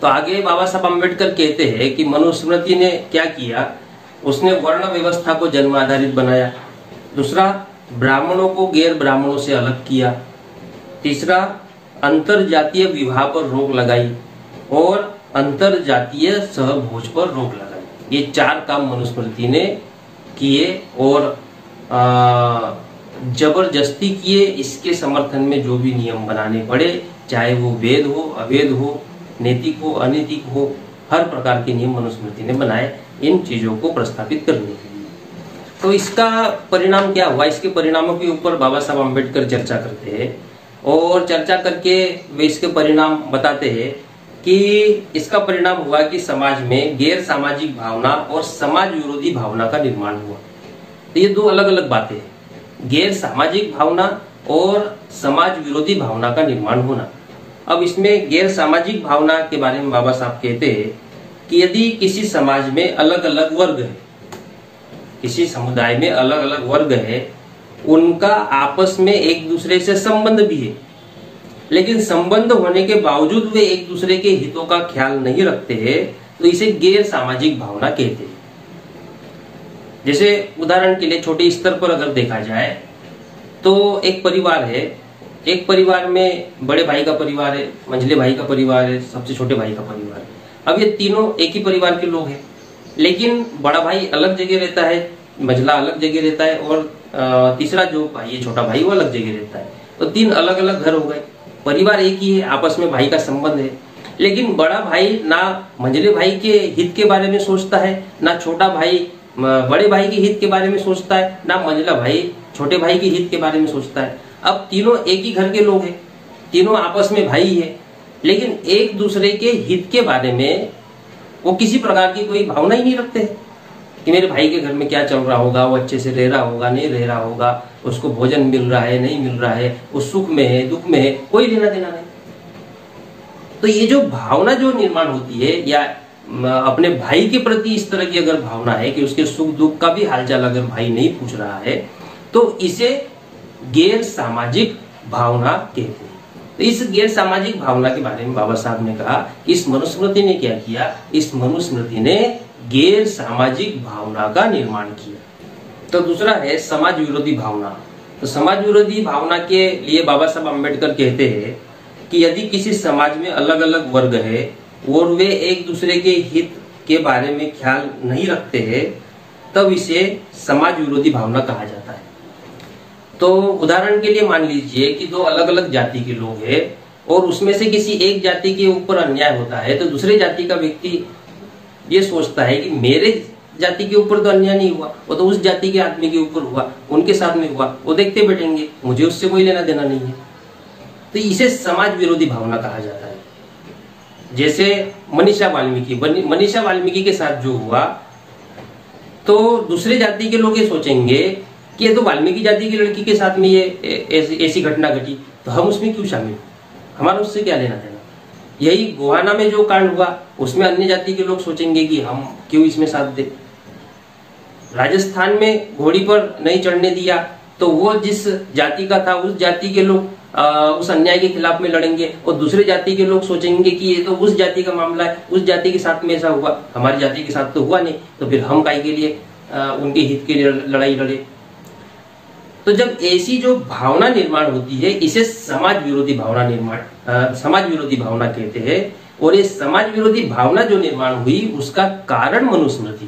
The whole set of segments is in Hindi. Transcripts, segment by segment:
तो आगे बाबा साहब अम्बेडकर कहते हैं कि मनुस्मृति ने क्या किया, उसने वर्ण व्यवस्था को जन्म आधारित बनाया। दूसरा, ब्राह्मणों को गैर ब्राह्मणों से अलग किया। तीसरा, अंतर जातीय विवाह पर रोक लगाई और अंतर जातीय सहभोज पर रोक लगाई। ये 4 काम मनुस्मृति ने किए और जबरदस्ती किए। इसके समर्थन में जो भी नियम बनाने पड़े, चाहे वो वेद हो, अवेद हो, नैतिक हो, अनैतिक हो, हर प्रकार के नियम मनुस्मृति ने बनाए इन चीजों को प्रस्थापित करने के लिए। तो इसका परिणाम क्या हुआ, इसके परिणामों के ऊपर बाबा साहब अम्बेडकर चर्चा करते हैं और चर्चा करके वे इसके परिणाम बताते हैं कि इसका परिणाम हुआ कि समाज में गैर सामाजिक भावना और समाज विरोधी भावना का निर्माण हुआ। तो ये 2 अलग अलग बातें हैं, गैर सामाजिक भावना और समाज विरोधी भावना का निर्माण होना। अब इसमें गैर सामाजिक भावना के बारे में बाबा साहब कहते हैं कि यदि किसी समाज में अलग अलग वर्ग है, किसी समुदाय में अलग अलग वर्ग है, उनका आपस में एक दूसरे से संबंध भी है, लेकिन संबंध होने के बावजूद वे एक दूसरे के हितों का ख्याल नहीं रखते हैं, तो इसे गैर सामाजिक भावना कहते हैं। जैसे उदाहरण के लिए छोटे स्तर पर अगर देखा जाए तो एक परिवार है, एक परिवार में बड़े भाई का परिवार है, मंझले भाई का परिवार है, सबसे छोटे भाई का परिवार है। अब ये तीनों एक ही परिवार के लोग हैं, लेकिन बड़ा भाई अलग जगह रहता है, मंझला अलग जगह रहता है और तीसरा जो भाई है, छोटा भाई, वो अलग जगह रहता है। तो 3 अलग अलग घर हो गए, परिवार एक ही है, आपस में भाई का संबंध है, लेकिन बड़ा भाई ना मंझले भाई के हित के बारे में सोचता है, ना छोटा भाई बड़े भाई के हित के बारे में सोचता है, ना मंझला भाई छोटे भाई के हित के बारे में सोचता है। अब तीनों एक ही घर के लोग हैं, तीनों आपस में भाई है, लेकिन एक दूसरे के हित के बारे में वो किसी प्रकार की कोई भावना ही नहीं रखते कि मेरे भाई के घर में क्या चल रहा होगा, वो अच्छे से रह रहा होगा, नहीं रह रहा होगा, उसको भोजन मिल रहा है, नहीं मिल रहा है, वो सुख में है, दुख में है, कोई लेना देना नहीं। तो ये जो भावना जो निर्माण होती है, या अपने भाई के प्रति इस तरह की अगर भावना है कि उसके सुख दुख का भी हालचाल अगर भाई नहीं पूछ रहा है, तो इसे गैर सामाजिक भावना कहते हैं। तो इस गैर सामाजिक भावना के बारे में बाबा साहब ने कहा कि इस मनुस्मृति ने क्या किया, इस मनुस्मृति ने गैर सामाजिक भावना का निर्माण किया। तो दूसरा है समाज विरोधी भावना। तो समाज विरोधी भावना के लिए बाबा साहब अम्बेडकर कहते हैं कि यदि किसी समाज में अलग अलग वर्ग है और वे एक दूसरे के हित के बारे में ख्याल नहीं रखते हैं, तब इसे समाज विरोधी भावना कहा जाता है। तो उदाहरण के लिए मान लीजिए कि 2 अलग अलग जाति के लोग हैं और उसमें से किसी एक जाति के ऊपर अन्याय होता है, तो दूसरे जाति का व्यक्ति ये सोचता है कि मेरे जाति के ऊपर तो अन्याय नहीं हुआ, वो तो उस जाति के आदमी के ऊपर हुआ, उनके साथ में हुआ, वो देखते बैठेंगे, मुझे उससे कोई लेना देना नहीं है। तो इसे समाज विरोधी भावना कहा जाता है। जैसे मनीषा वाल्मीकि के साथ जो हुआ, तो दूसरे जाति के लोग ये सोचेंगे कि ये तो वाल्मीकि जाति की लड़की के साथ में ये ऐसी घटना घटी, तो हम उसमें क्यों शामिल, हमारा उससे क्या लेना देना। यही गोहाना में जो कांड हुआ, उसमें अन्य जाति के लोग सोचेंगे कि हम क्यों इसमें साथ दे। राजस्थान में घोड़ी पर नहीं चढ़ने दिया, तो वो जिस जाति का था उस जाति के लोग उस अन्याय के खिलाफ में लड़ेंगे और दूसरे जाति के लोग सोचेंगे कि ये तो उस जाति का मामला है, उस जाति के साथ में ऐसा हुआ, हमारी जाति के साथ तो हुआ नहीं, तो फिर हम काहे के लिए उनके हित के लिए लड़ाई लड़े। तो जब ऐसी जो भावना निर्माण होती है, इसे समाज विरोधी भावना कहते हैं। और ये समाज विरोधी भावना जो निर्माण हुई, उसका कारण मनुस्मृति,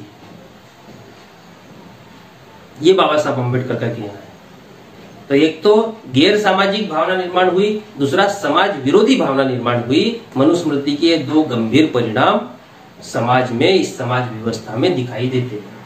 ये बाबा साहब अम्बेडकर का कहना है। तो एक तो गैर सामाजिक भावना निर्माण हुई, दूसरा समाज विरोधी भावना निर्माण हुई। मनुस्मृति के 2 गंभीर परिणाम समाज में, इस समाज व्यवस्था में दिखाई देते हैं।